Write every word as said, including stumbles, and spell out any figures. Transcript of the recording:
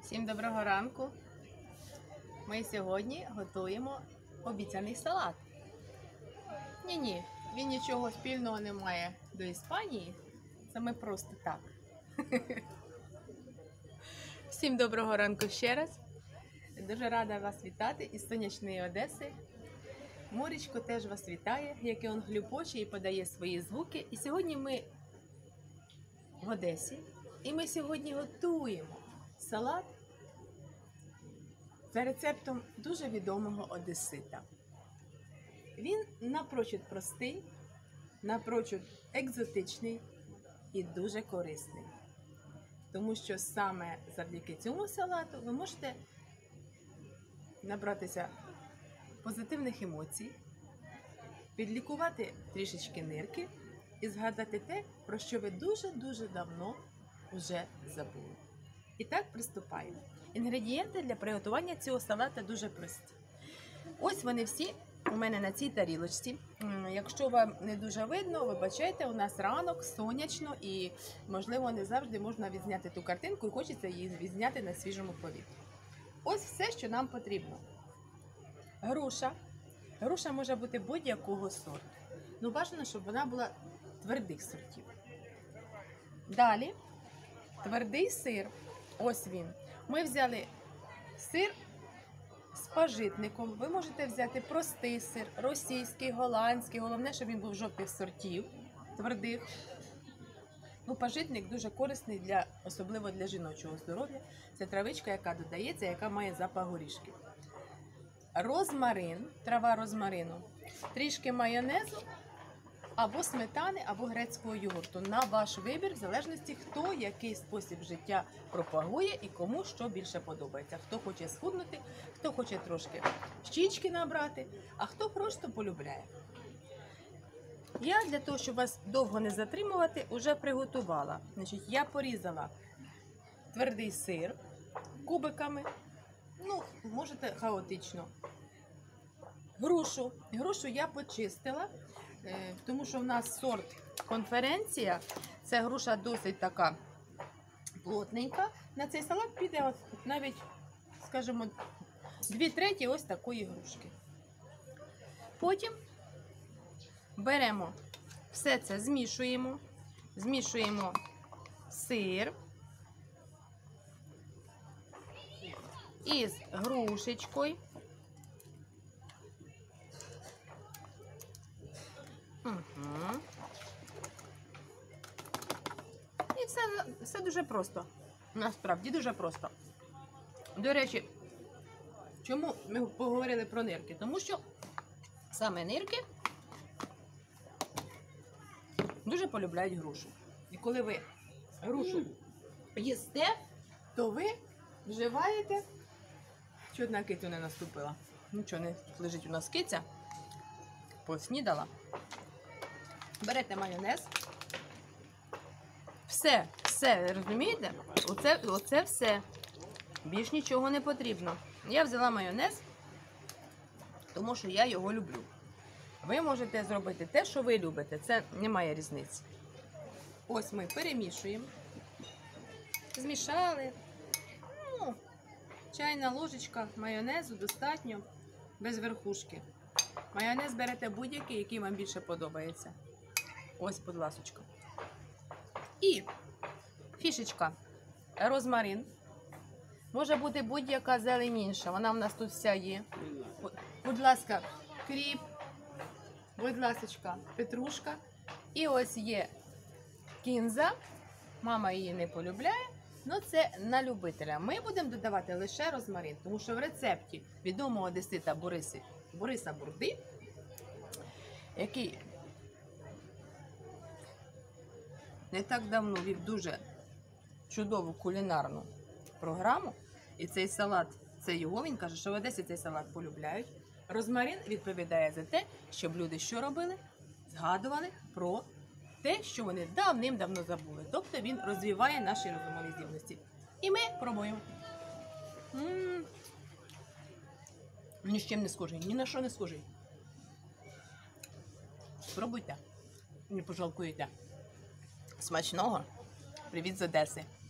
Всім доброго ранку! Ми сьогодні готуємо обіцяний салат. Ні-ні, він нічого спільного не має до Іспанії. Це ми просто так. Всім доброго ранку ще раз. Дуже рада вас вітати із сонячної Одеси. Моречко теж вас вітає, яке он хлюпоче і подає свої звуки. І сьогодні ми в Одесі. І ми сьогодні готуємо салат за рецептом дуже відомого одесита. Він напрочуд простий, напрочуд екзотичний і дуже корисний. Тому що саме завдяки цьому салату ви можете набратися позитивних емоцій, підлікувати трішечки нирки і згадати те, про що ви дуже-дуже давно вже забули. І так, приступаємо. Інгредієнти для приготування цього салату дуже прості. Ось вони всі у мене на цій тарілочці. Якщо вам не дуже видно, вибачайте, у нас ранок, сонячно і, можливо, не завжди можна відзняти ту картинку і хочеться її відзняти на свіжому повітрі. Ось все, що нам потрібно. Груша. Груша може бути будь-якого сорту. Ну, бажано, щоб вона була твердих сортів. Далі твердий сир. Ось він. Ми взяли сир з пажитником. Ви можете взяти простий сир, російський, голландський. Головне, щоб він був жовтих сортів, твердих. Ну, пажитник дуже корисний, для, особливо для жіночого здоров'я. Це травичка, яка додається, яка має запах горішків. Розмарин, трава розмарину, трішки майонезу, або сметани, або грецького йогурту. На ваш вибір, в залежності, хто який спосіб життя пропагує і кому що більше подобається. Хто хоче схуднути, хто хоче трошки щічки набрати, а хто просто полюбляє. Я для того, щоб вас довго не затримувати, вже приготувала. Значить, я порізала твердий сир кубиками, ну, можете хаотично. Грушу. Грушу я почистила, тому що в нас сорт конференція. Це груша досить така плотненька. На цей салат піде от навіть, скажімо, дві треті ось такої грушки. Потім беремо все це, змішуємо, змішуємо сир із грушечкою. Угу. І все, все дуже просто. Насправді дуже просто. До речі, чому ми поговорили про нирки? Тому що саме нирки дуже полюбляють грушу. І коли ви грушу їсте, то ви вживаєте... Чого одна кицю не наступила? Нічого, не лежить у нас киця. Поснідала. Берете майонез. Все, все, розумієте? Оце, оце все. Більш нічого не потрібно. Я взяла майонез, тому що я його люблю. Ви можете зробити те, що ви любите. Це немає різниці. Ось ми перемішуємо. Змішали. Ну, чайна ложечка майонезу достатньо, без верхушки. Майонез берете будь-який, який вам більше подобається. Ось, будь ласочка. І фішечка. Розмарин. Може бути будь-яка зелень інша. Вона в нас тут вся є. Будь ласка, кріп. Будь ласочка, петрушка. І ось є кінза. Мама її не полюбляє. Ну, це на любителя. Ми будемо додавати лише розмарин. Тому що в рецепті відомого одесита Бориси, Бориса Бурди, який не так давно вів дуже чудову кулінарну програму, і цей салат, це його, він каже, що в Одесі цей салат полюбляють. Розмарин відповідає за те, щоб люди що робили? Згадували про те, що вони давним-давно забули. Тобто він розвиває наші розумові здібності. І ми пробуємо. М-м-м. Ні з чим не схожий, ні на що не схожий. Спробуйте, не пожалкуєте. Смачного! Привіт з Одеси!